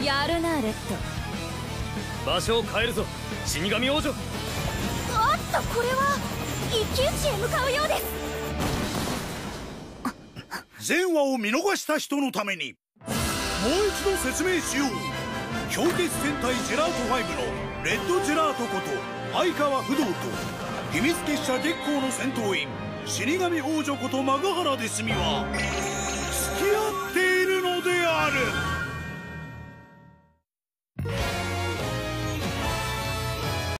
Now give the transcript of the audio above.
やるなレッド。 場所を変えるぞ死神王女。 おっとこれは一騎打ちへ向かうようです。 前話を見逃した人のためにもう一度説明しよう。氷結戦隊ジェラート5のレッドジェラートこと相川不動と秘密結社月光の戦闘員死神王女ことマガハラデスミは付き合っているのである。